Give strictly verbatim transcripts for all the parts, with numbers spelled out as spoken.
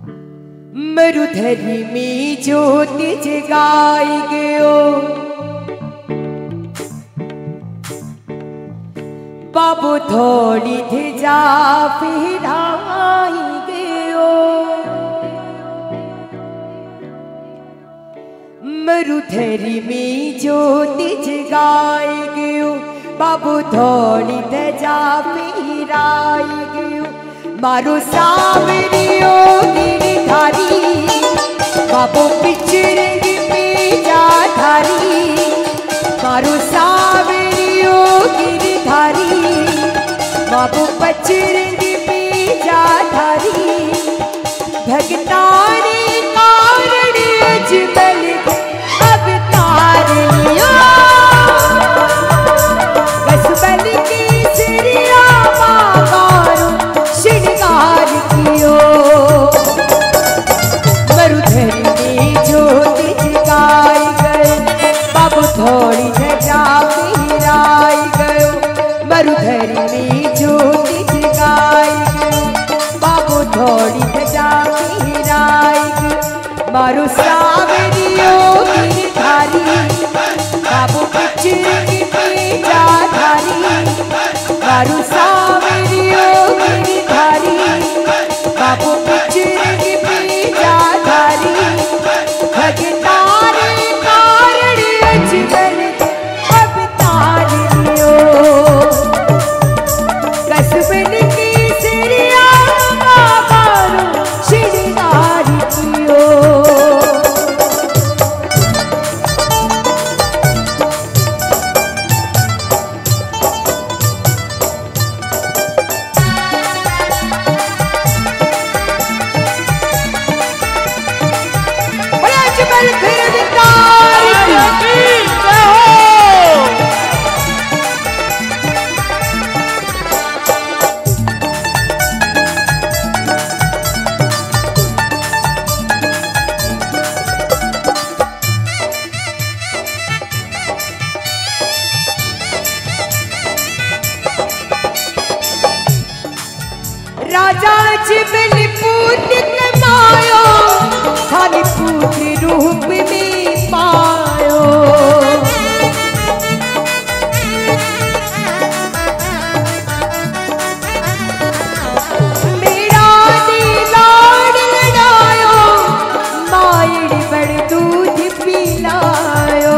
मरुधरी में ज्योति जगाई गयो, बाबू थोड़ी धिजा फिराई गयो। मरुधरी में ज्योति जगाई गयो, बाबू थोड़ी धिजा फिराई गयो। मारो सावरियो गिरधारी, बाबू पिचरंग में जा धारी। मारो सावरियो गिरधारी, बाबू पिचरंग में जा धारी। भगताने कारण अजमल अवतार लियो, कसबल की सिरिया मागारो श्रृंगार कियो। मरुधरी में ज्योति जगाई गए, बाबू थोड़ी ध्वजा फहराई गयो। मरुधरी में ज्योति जगाई गयो, बाबू थोड़ी ध्वजा फहराई गयो। मारो सावरियो गिरधारी, बाबू पिचरंग में जा धारी। मारो सावरियो गिरधारी, बाबू पिचरंग में जा धारी। भगताने कारण अजमल अवतार लियो, कसबल की सिरिया मागारो श्रृंगार कियो। राजा अजमल पुण्य कमायो, थाने पुत्र रूप में पायो। मेरा नीलाड़ लड़ायो, मायड़ बड़ दूध पिलायो।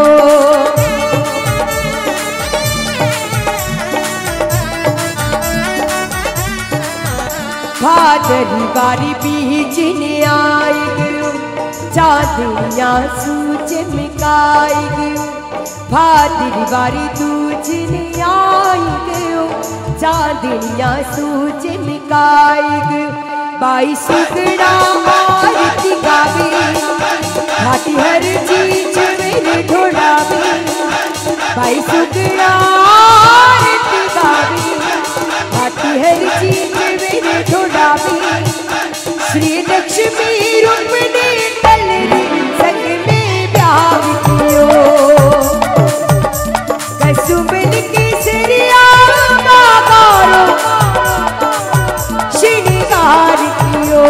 भादरी बारी बीजने आई गयो, चांदनिया सूच मिकाई गयो। भादरी बारी दूजने आई गयो, चांदनिया सूच मिकाई गयो। बाई सुगड़ा आरती गावे, घाटी हर चीज मेरे ढोलावे। बाई सुगड़ा आरती गावे, घाटी हर चीज मेरे ढोलावे। श्री लक्ष्मी रुक्मिणी तलरी संग में ब्याह कियो, कसुमल की सिरिया मागारो श्रृंगार कियो।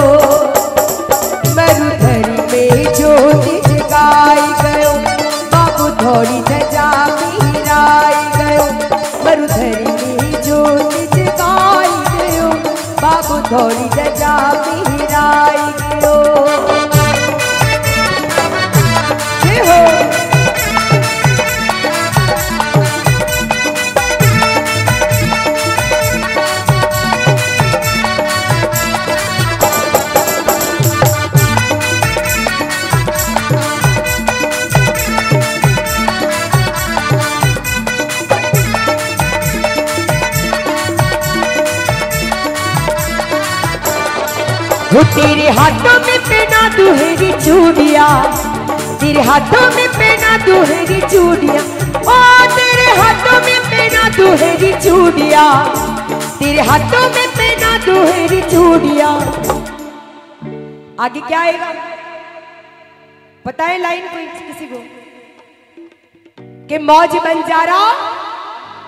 मरुधरी में ज्योति जगाई गयो, बाबू थोड़ी ध्वजा फहराई गयो। मरुधरी में ज्योति जगाई गयो, बाबू थोड़ी ध्वजा फहराई गयो। जय हो। वो तेरे हाथों में पहना दुहेरी चूड़िया, तेरे हाथों में पहना दुहेरी चूड़िया। ओ तेरे हाथों में पहना दुहेरी चूड़िया, तेरे हाथों में पहना दुहेरी चूड़िया। आगे क्या आएगा पता है लाइन कोई किसी को? कि मौज बंजारा,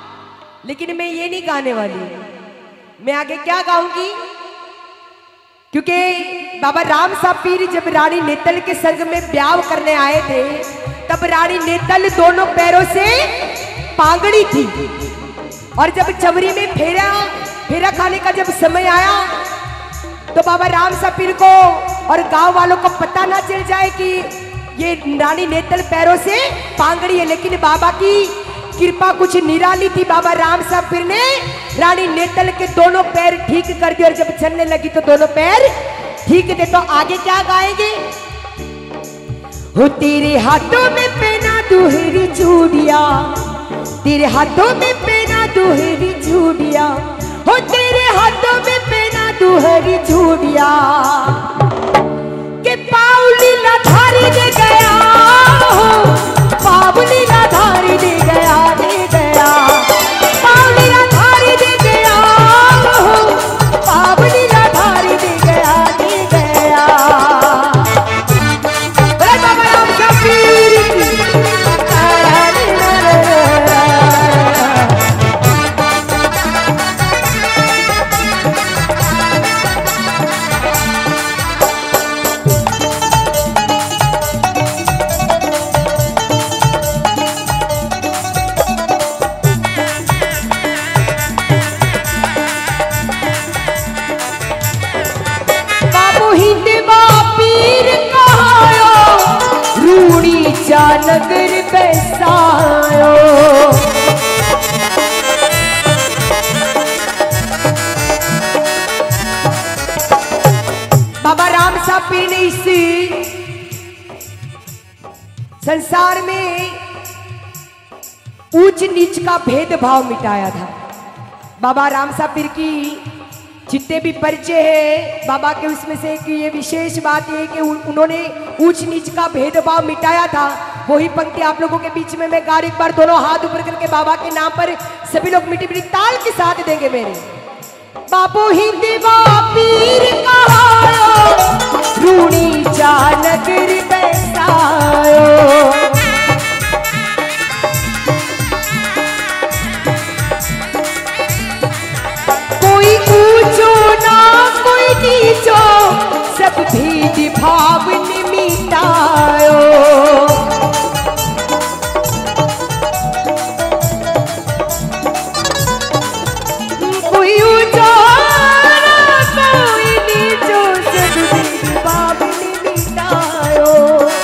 लेकिन मैं ये नहीं गाने वाली। मैं आगे क्या गाऊंगी? क्योंकि बाबा राम साहब पीर जब रानी नेतल के संग में ब्याह करने आए थे तब रानी नेतल दोनों पैरों से पांगड़ी थी और जब चमरी में फेरा फेरा खाने का जब समय आया तो बाबा राम साहब पीर को और गांव वालों को पता ना चल जाए कि ये रानी नेतल पैरों से पांगड़ी है। लेकिन बाबा की कृपा कुछ निराली थी। बाबा राम साहब पीर ने रानी नेतल के दोनों पैर ठीक कर दिए और जब चलने लगी तो दोनों पैर ठीक थे। तो आगे क्या गाएंगे? हो तेरे हाथों में पहना दुहेरी चूड़िया, तेरे हाथों में पहना दुहेरी चूड़िया, हो तेरे हाथों में पहना दुहेरी चूड़िया, के पाउली ला धारी दे गया हो, पाउली ला धारी दे गया दे गया, पाउली ला धारी दे गया हो, पाउली ला धारी दे गया दे गया। बोले बाबा राम साहब पीर की। नगर बसायो बाबा राम साहब पीर ने इस संसार में ऊंच नीच का भेदभाव मिटाया था। बाबा राम साहब पीर की जितने भी परिचय है बाबा के उसमें से कि ये विशेष बात है कि उन्होंने ऊंच नीच का भेदभाव मिटाया था। वही पंक्ति आप लोगों के बीच में मैं गा रही, एक बार दोनों हाथ ऊपर करके बाबा के नाम पर सभी लोग मिट्टी मिट्टी ताल के साथ देंगे मेरे। बाबू हिंदवा पीर कहायो, रूणी चा नगर बसायो, कोई ऊंचो ना कोई नीचो, सब भेद भाव ने मिटायो। कोई ऊंचो ना कोई नीचो, सब भेद भाव ने मिटायो।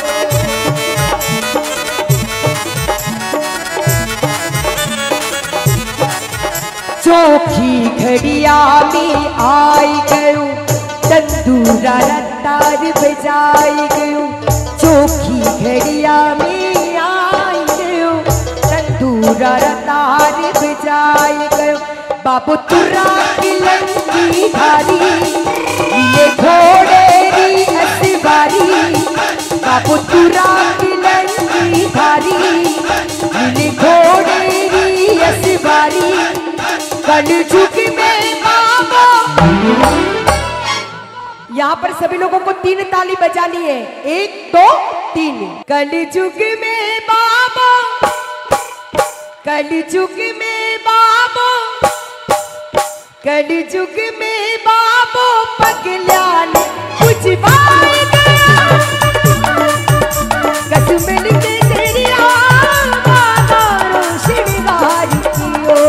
चौखी घड़िया में आई गयो, तंदूरा रतार बजाई गयो, चौखी घड़िया में आई गयो, तंदूरा रतार बजाई गयो। बाबू तुरा की लंगी धारी, ये घोड़े री असवारी, बाबू तुरा की लंगी धारी, ये घोड़े री असवारी, कल झुक में बाबा। यहाँ पर सभी लोगों को तीन ताली बजानी है, एक दो तीन। कल झुक में बाबा, कल झुक में बाबा, कल झुक में बाबा, पगला ने कुछ बाई गया, कसम मिलते तेरी बाबा रोशनगार कियो।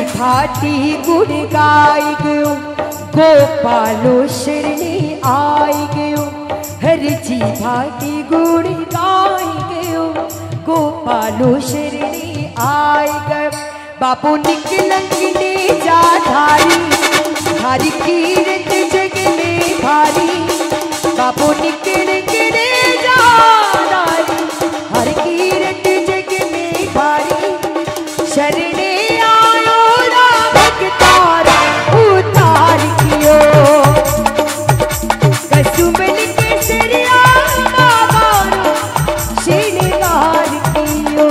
भाटी गुण गाई गयो गोपालो शरणे आई गयो हर जी भाटी गुण गाई गयो गोपालो शरणे आई गयो बापू निकलंग ने जा धारी धारी कीरत जग में भारी बापू निकलंग ने जा धारी हर कीरत जग में भारी शरणे आयो राम तारा उतार कियो कसुमल के सरिया बाबारो श्रृंगार कियो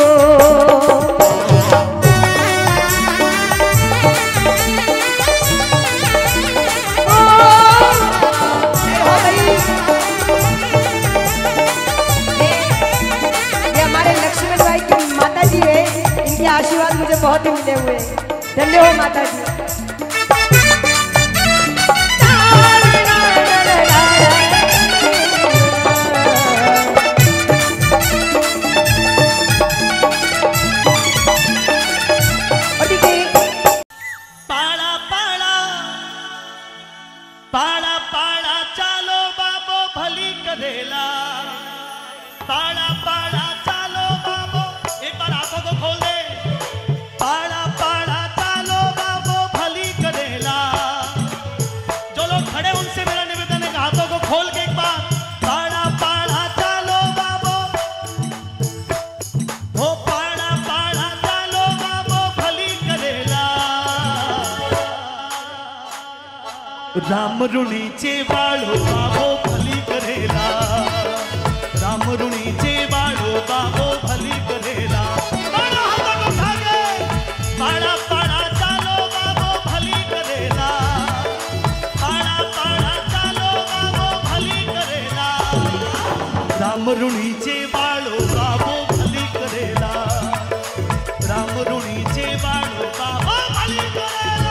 आशीर्वाद मुझे बहुत ही मिले हुए धन्य हो माता जी। पाड़ा पाड़ा पाड़ा पाड़ा चालो बाबो भली करेला पाड़ा पाड़ा चालो बाबो एक बार आंखों को खोल दे पाड़ा पाड़ा चालो बाबो भली करेला जो लोग खड़े उनसे मेरा निवेदन है हाथों को खोल के एक बार पाड़ा पाड़ा चालो बाबो हो पाड़ा पाड़ा चालो बाबो भली करेला राम ऋणीचे बाळो बाबो भली करेला राम ऋणीचे बाळो बाबो भली करेला पाड़ा पाड़ा चालो बाबो भली करेला पाड़ा पाड़ा चालो बाबो भली करेला राम ऋणीचे बाळो बाबो भली करेला राम ऋणीचे बाळो बाबो भली करेला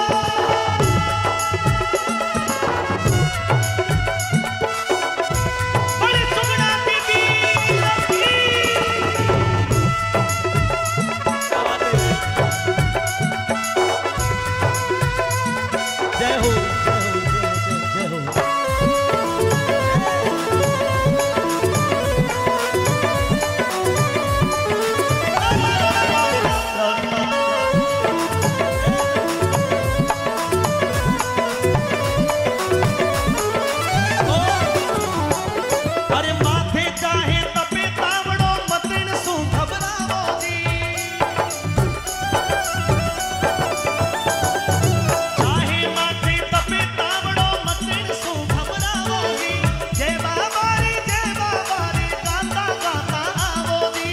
बड़ी सुगड़ा दीदी जय हो जय हो जय हो अरे माथे चाहे तपे तावड़ो मतिन सु घबरावो जी चाहे माथे तपे तावड़ो मतिन सु घबरावो जी जय बाबा रे जय बाबा रे गाता गाता आवो जी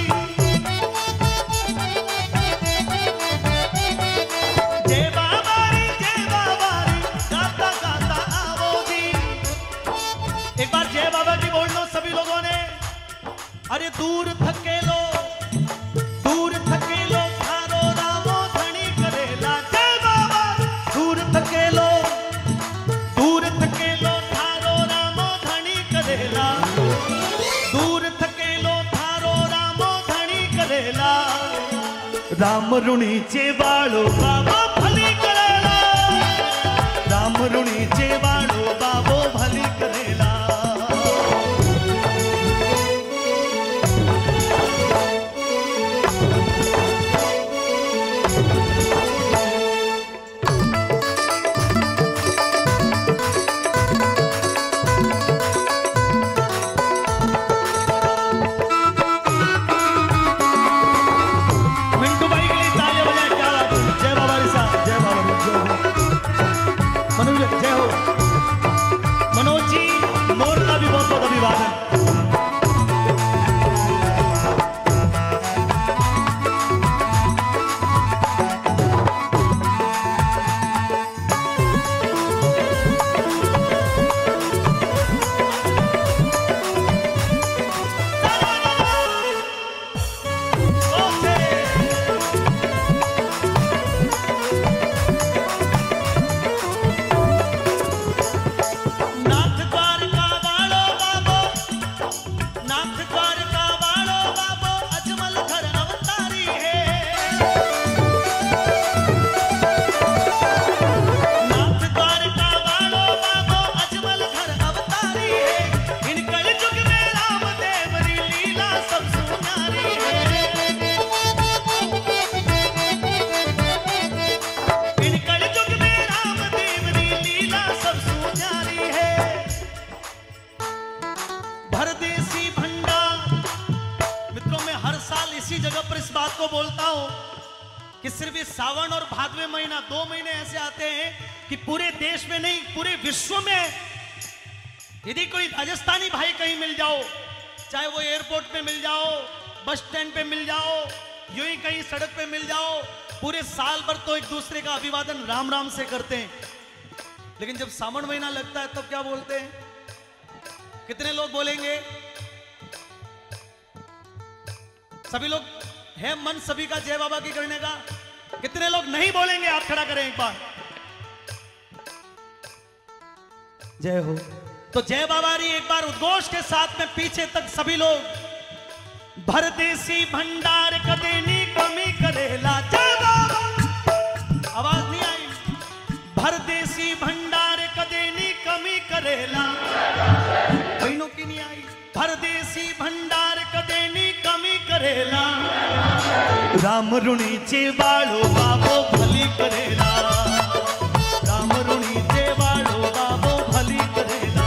जय बाबा रे जय बाबा रे गाता गाता आवो जी एक बार जय बाबा की बोल लो सभी लोगों ने अरे दूर थकेलो दूर थकेलो थारो रामो धनी करेला जय बाबा दूर थकेलो दूर थकेलो थारो रामो धनी करेला दूर थकेलो थारो रामो धनी करेला राम ऋणीचे बाळो बाबो भली करेला राम ऋणीचे बाळो बाबो भली करेला मिंटू भाई के लिए तालियां बजाएं क्या बात है जय बाबा रे साहब जय बाबा रे जय हो मनु जय हो इसी जगह पर इस बात को बोलता हूं कि सिर्फ इस सावन और भादवे महीना, दो महीने ऐसे आते हैं कि पूरे देश में नहीं पूरे विश्व में यदि कोई राजस्थानी भाई कहीं मिल जाओ, चाहे वो एयरपोर्ट पे मिल जाओ, बस स्टैंड पे मिल जाओ, यूं ही कहीं सड़क पे मिल जाओ, पूरे साल भर तो एक दूसरे का अभिवादन राम राम से करते हैं, लेकिन जब सावन महीना लगता है तब तो क्या बोलते हैं? कितने लोग बोलेंगे? सभी लोग है मन सभी का जय बाबा की करने का? कितने लोग नहीं बोलेंगे? आप खड़ा करें एक बार। जय हो। तो जय बाबा री एक बार उद्घोष के साथ में पीछे तक सभी लोग। भर देसी भंडार कदेनी कमी करेला जय बाबा। आवाज नहीं आई? भर देसी भंडार कदेनी कमी करेला। बहनों की नहीं आई? भर देसी भंडार कदेनी कमी करेला। राम रुणी चे बाळो बाबो भली करेला। राम रुणी चे बाळो बाबो भली करेला।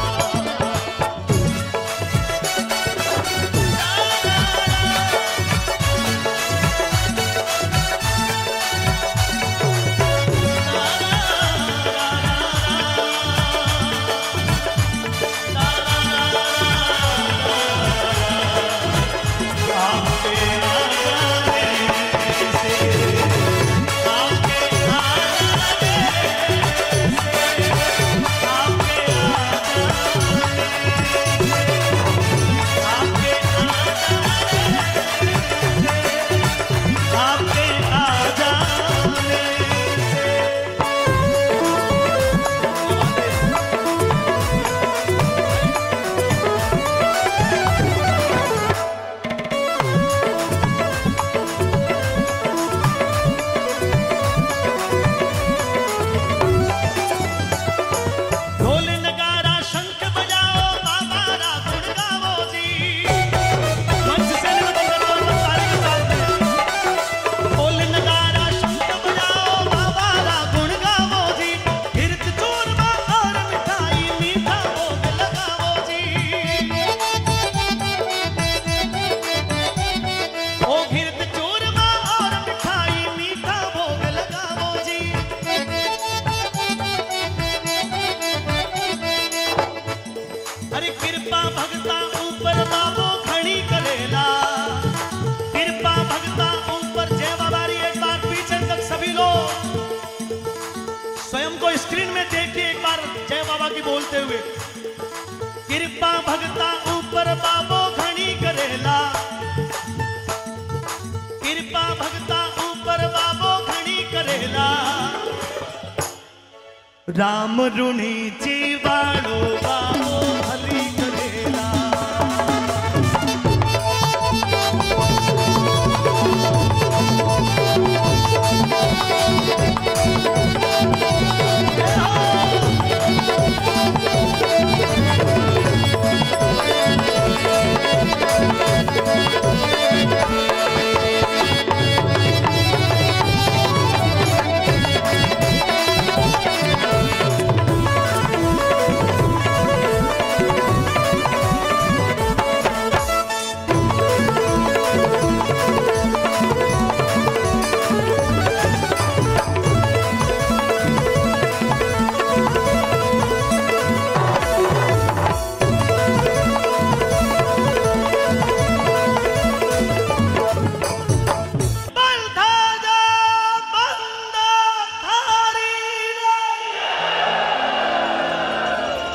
बोलते हुए कृपा भगता ऊपर बाबो घणी करेला। कृपा भगता ऊपर बाबो घणी करेला। राम रुणी चे बाळो